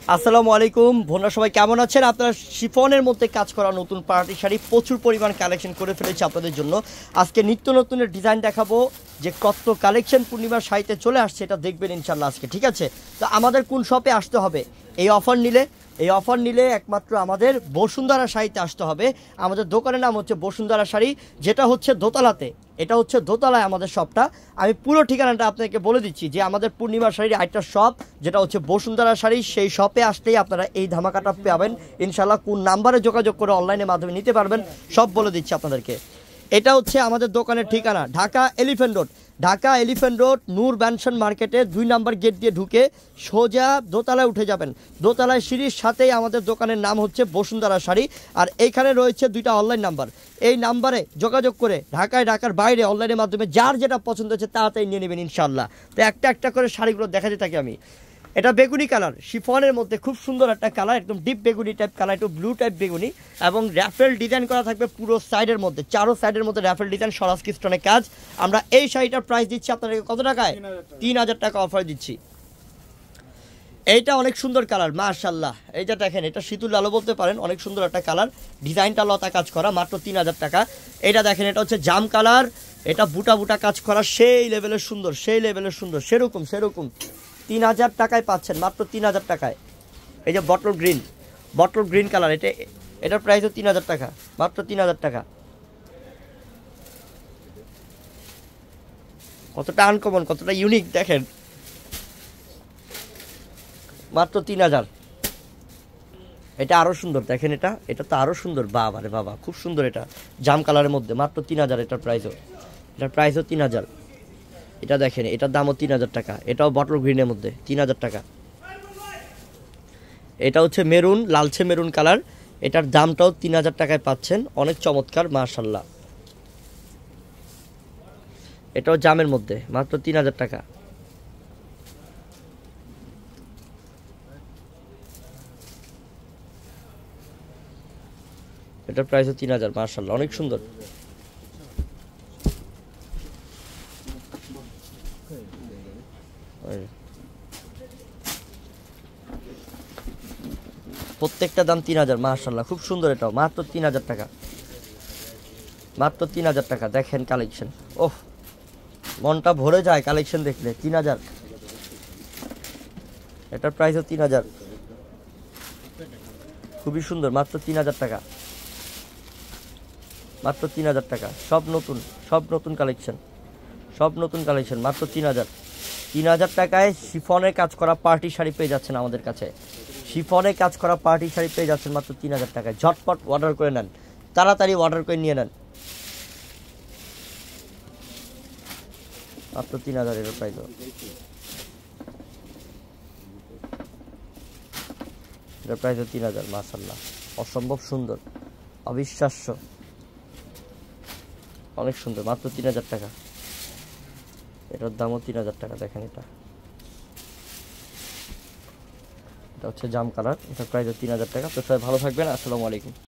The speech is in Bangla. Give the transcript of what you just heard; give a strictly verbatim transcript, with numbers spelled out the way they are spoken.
আসসালামু আলাইকুম বন্ধুরা, সবাই কেমন আছেন? আপনারা শিফনের মধ্যে কাজ করা নতুন পার্টি শাড়ি প্রচুর পরিমাণ কালেকশন করে ফেলেছি আপনাদের জন্য। আজকে নিত্য নতুনের ডিজাইন দেখাবো, যে কত কালেকশন পূর্ণিমার শাড়িতে চলে আসছে এটা দেখবেন ইনশাল্লাহ আজকে, ঠিক আছে? তো আমাদের কোন শপে আসতে হবে এই অফার নিলে? এই অফার নিলে একমাত্র আমাদের বসুন্ধরা শাড়িতে আসতে হবে। আমাদের দোকানের নাম হচ্ছে বসুন্ধরা শাড়ি, যেটা হচ্ছে দোতলাতে। এটা হচ্ছে দোতলায় আমাদের শপটা। আমি পুরো ঠিকানাটা আপনাকে বলে দিচ্ছি, যে আমাদের পূর্ণিমা শাড়ির আরেকটা শপ যেটা হচ্ছে বসুন্ধরা শাড়ি, সেই শপে আসলেই আপনারা এই ধামাকাটা পাবেন ইনশাল্লাহ। কোন নাম্বারে যোগাযোগ করে অনলাইনের মাধ্যমে নিতে পারবেন সব বলে দিচ্ছি আপনাদেরকে। এটা হচ্ছে আমাদের দোকানের ঠিকানা, Dhaka elephant road. Dhaka elephant road Noor Benson মার্কেটে দুই নাম্বার গেট দিয়ে ঢুকে সোজা দোতলায় উঠে যাবেন। দোতলায় সিঁড়ির সাথেই আমাদের দোকানের নাম হচ্ছে বসুন্ধরা শাড়ি। আর এইখানে রয়েছে দুইটা অনলাইন নাম্বার, এই নাম্বারে যোগাযোগ করে ঢাকায় ঢাকার বাইরে অনলাইনের মাধ্যমে যার যেটা পছন্দ হচ্ছে তাড়াতাড়ি নিয়ে নেবেন ইনশাল্লাহ। তো একটা একটা করে শাড়িগুলো দেখাতে থাকি আমি। এটা বেগুনি কালার, শিফনের মধ্যে খুব সুন্দর একটা কালার, একদম ডিপ বেগুনি টাইপ কালার, একটু ব্লু টাইপ বেগুনি, এবং র্যাফেল ডিজাইন করা থাকবে পুরো সাইডের মধ্যে, চারো সাইডের মধ্যে র্যাফেল ডিজাইন, সরাসরি স্টোনের কাজ। আমরা এই শাড়িটার প্রাইস দিচ্ছি আপনাদেরকে কত টাকায়? তিন হাজার টাকা অফার দিচ্ছি। এইটা অনেক সুন্দর কালার মাশাআল্লাহ, এইটা দেখেন, এটা শীতুল আলো বলতে পারেন, অনেক সুন্দর একটা কালার, ডিজাইনটা লতা কাজ করা, মাত্র তিন হাজার টাকা। এটা দেখেন, এটা হচ্ছে জাম কালার, এটা বুটা বুটা কাজ করা, সেই লেভেলের সুন্দর, সেই লেভেলের সুন্দর, সেরকম সেরকম তিন হাজার টাকায় পাচ্ছেন, মাত্র তিন হাজার টাকায়। এই যে bottle green, bottle green colour, এটা এটার প্রাইসও তিন হাজার টাকা, মাত্র তিন হাজার টাকা। কতটা আনকমন, কতটা ইউনিক দেখেন, মাত্র তিন হাজার। এটা আরও সুন্দর দেখেন, এটা এটা তো আরও সুন্দর, বাবা রে বাবা, খুব সুন্দর। এটা জাম কালারের মধ্যে মাত্র তিন হাজার, এটার প্রাইসও এটার প্রাইসও তিন হাজার। এটা দেখেন, এটার দামও তিন হাজার টাকা, এটাও বটল গ্রিনের মধ্যে তিন হাজার টাকা। এটা হচ্ছে মেরুন, লালচে মেরুন কালার, এটার দামটাও তিন হাজার টাকায় পাচ্ছেন, অনেক চমৎকার মাশাআল্লাহ। এটাও জামের মধ্যে মাত্র তিন হাজার টাকা। এটার প্রাইসও তিন হাজার মাশাআল্লাহ, অনেক সুন্দর। প্রত্যেকটা দাম তিন হাজার মাশাআল্লাহ, খুব সুন্দর। এটাও মাত্র তিন হাজার টাকা, মাত্র তিন হাজার টাকা। দেখেন কালেকশন, ওহ মনটা ভরে যায় কালেকশন দেখলে। তিন হাজার, এটার প্রাইসও তিন হাজার, খুবই সুন্দর, মাত্র তিন হাজার টাকা, মাত্র তিন হাজার টাকা। সব নতুন, সব নতুন কালেকশন, সব নতুন কালেকশন, মাত্র তিন হাজার। তিন হাজার টাকায় শিফনের কাজ করা পার্টি শাড়ি পেয়ে যাচ্ছেন আমাদের কাছে। শিফনে কাজ করা পার্টি শাড়ি পেয়ে যাচ্ছেন মাত্র তিন হাজার টাকায়। ঝটপট অর্ডার করে নেন, তাড়াতাড়ি অর্ডার করে নিয়ে নেন, মাত্র তিন হাজার এর প্রাইস। এটার প্রাইস তিন হাজার মাশাআল্লাহ, অসম্ভব সুন্দর, অবিশ্বাস্য, অনেক সুন্দর, মাত্র তিন হাজার টাকা। এটার দামও তিন হাজার টাকা। দেখেন, এটা এটা হচ্ছে জাম কালার, এটার প্রাইস তিন হাজার টাকা। তো সবাই ভালো থাকবেন, আসসালামু আলাইকুম।